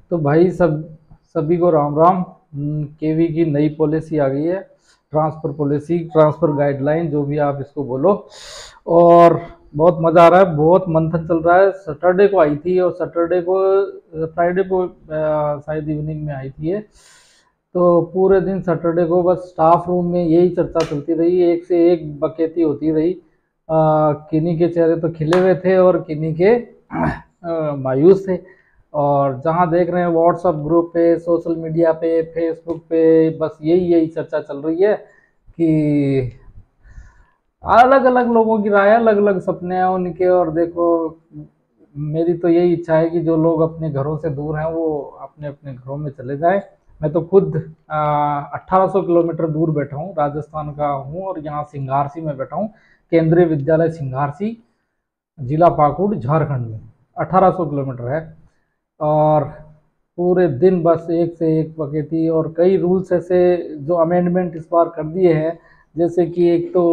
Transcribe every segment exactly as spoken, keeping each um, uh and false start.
तो भाई सब सभी को राम राम। केवी की नई पॉलिसी आ गई है, ट्रांसफ़र पॉलिसी, ट्रांसफ़र गाइडलाइन, जो भी आप इसको बोलो। और बहुत मज़ा आ रहा है, बहुत मंथन चल रहा है। सैटरडे को आई थी और सैटरडे को फ्राइडे को अ, शायद इवनिंग में आई थी ये। तो पूरे दिन सैटरडे को बस स्टाफ रूम में यही चर्चा चलती रही, एक से एक बकैती होती रही। किन्हीं के चेहरे तो खिले हुए थे और किन्हीं के अ, मायूस थे। और जहाँ देख रहे हैं व्हाट्सएप ग्रुप पे, सोशल मीडिया पे, फेसबुक पे, बस यही यही चर्चा चल रही है कि अलग अलग लोगों की राय, अलग अलग सपने हैं उनके। और देखो, मेरी तो यही इच्छा है कि जो लोग अपने घरों से दूर हैं वो अपने अपने घरों में चले जाएं। मैं तो खुद अट्ठारह सौ किलोमीटर दूर बैठा हूँ, राजस्थान का हूँ और यहाँ सिंघारसी में बैठा हूँ। केंद्रीय विद्यालय सिंघारसी, जिला पाकुड़, झारखंड में अठारह सौ किलोमीटर है। और पूरे दिन बस एक से एक बकैती, और कई रूल्स ऐसे जो अमेंडमेंट इस बार कर दिए हैं। जैसे कि एक तो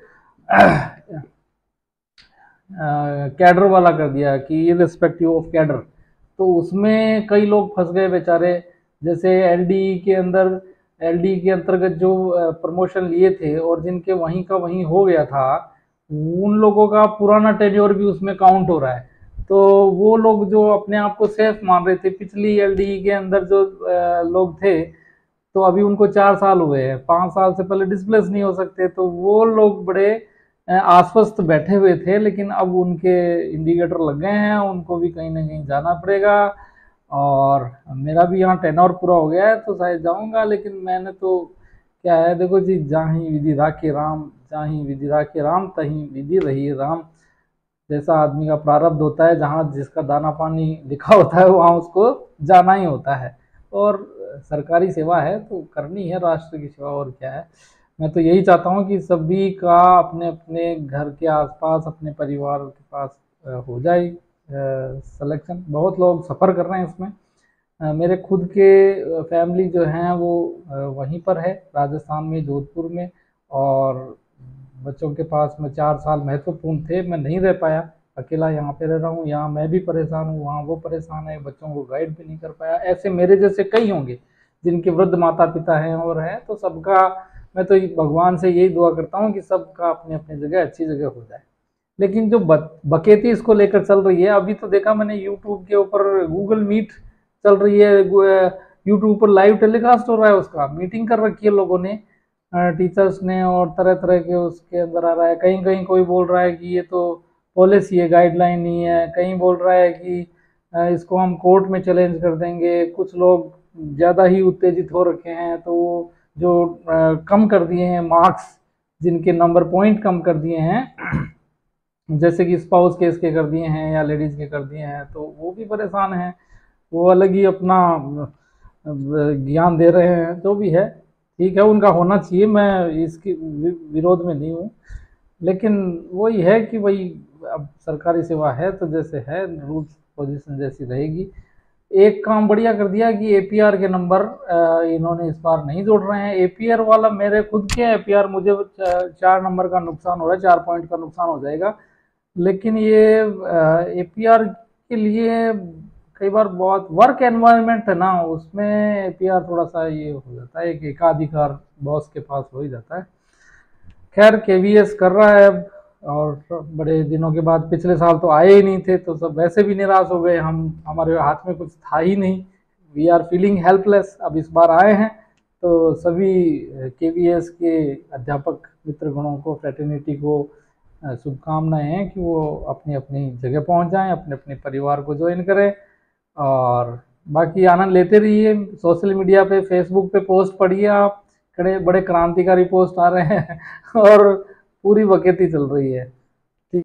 कैडर वाला कर दिया कि इररिस्पेक्टिव ऑफ कैडर, तो उसमें कई लोग फंस गए बेचारे। जैसे एलडी के अंदर, एलडी के अंतर्गत जो प्रमोशन लिए थे और जिनके वहीं का वहीं हो गया था, उन लोगों का पुराना टेन्योर भी उसमें काउंट हो रहा है। तो वो लोग जो अपने आप को सेफ मान रहे थे, पिछली एलडी के अंदर जो लोग थे, तो अभी उनको चार साल हुए हैं, पाँच साल से पहले डिस्प्लेस नहीं हो सकते, तो वो लोग बड़े आश्वस्त बैठे हुए थे। लेकिन अब उनके इंडिकेटर लग गए हैं, उनको भी कहीं ना कहीं जाना पड़ेगा। और मेरा भी यहाँ टेनर पूरा हो गया है तो शायद जाऊँगा। लेकिन मैंने तो क्या है, देखो जी, जाही विधि राखे राम, जाही विधि राखे राम, तही विधि रही राम। जैसा आदमी का प्रारब्ध होता है, जहाँ जिसका दाना पानी लिखा होता है वहाँ उसको जाना ही होता है। और सरकारी सेवा है तो करनी है, राष्ट्र की सेवा, और क्या है। मैं तो यही चाहता हूँ कि सभी का अपने अपने घर के आसपास, अपने परिवार के पास हो जाए सिलेक्शन। बहुत लोग सफ़र कर रहे हैं इसमें। मेरे खुद के फैमिली जो हैं वो वहीं पर है, राजस्थान में, जोधपुर में। और बच्चों के पास में चार साल महत्वपूर्ण थे, मैं नहीं रह पाया, अकेला यहाँ पे रह रहा हूँ। यहाँ मैं भी परेशान हूँ, वहाँ वो परेशान है, बच्चों को गाइड भी नहीं कर पाया। ऐसे मेरे जैसे कई होंगे जिनके वृद्ध माता पिता हैं और हैं। तो सबका, मैं तो भगवान से यही दुआ करता हूँ कि सबका अपनी अपनी जगह अच्छी जगह हो जाए। लेकिन जो बकैती इसको लेकर चल रही है, अभी तो देखा मैंने यूट्यूब के ऊपर, गूगल मीट चल रही है, यूट्यूब पर लाइव टेलीकास्ट हो रहा है, उसका मीटिंग कर रखी है लोगों ने, टीचर्स ने, और तरह तरह के उसके अंदर आ रहा है। कहीं कहीं कोई बोल रहा है कि ये तो पॉलिसी है, गाइडलाइन नहीं है। कहीं बोल रहा है कि इसको हम कोर्ट में चैलेंज कर देंगे। कुछ लोग ज़्यादा ही उत्तेजित हो रखे हैं, तो वो जो कम कर दिए हैं मार्क्स, जिनके नंबर पॉइंट कम कर दिए हैं, जैसे कि स्पाउस केस के कर दिए हैं या लेडीज़ के कर दिए हैं, तो वो भी परेशान हैं। वो अलग ही अपना ज्ञान दे रहे हैं। जो भी है ठीक है, उनका होना चाहिए, मैं इसकी विरोध में नहीं हूँ। लेकिन वही है कि वही, अब सरकारी सेवा है तो जैसे है, रूल्स पोजीशन जैसी रहेगी। एक काम बढ़िया कर दिया कि एपीआर के नंबर इन्होंने इस बार नहीं जोड़ रहे हैं। एपीआर वाला, मेरे खुद के एपीआर, मुझे चार नंबर का नुकसान हो रहा है, चार पॉइंट का नुकसान हो जाएगा। लेकिन ये एपीआर के लिए कई बार बहुत वर्क एनवायरनमेंट है ना, उसमें एपीआर थोड़ा सा ये हो जाता है कि एकाधिकार बॉस के पास हो ही जाता है। खैर, केवीएस कर रहा है अब, और बड़े दिनों के बाद, पिछले साल तो आए ही नहीं थे तो सब वैसे भी निराश हो गए। हम, हमारे हाथ में कुछ था ही नहीं, वी आर फीलिंग हेल्पलेस। अब इस बार आए हैं तो सभी केवीएस के अध्यापक मित्रगणों को, फ्रेटर्निटी को शुभकामनाएं हैं कि वो अपनी अपनी जगह पहुंच जाएं, अपने अपने परिवार को ज्वाइन करें। और बाकी आनंद लेते रहिए। सोशल मीडिया पे, फेसबुक पे पोस्ट पढ़िए आप, बड़े बड़े क्रांतिकारी पोस्ट आ रहे हैं और पूरी बकैती चल रही है।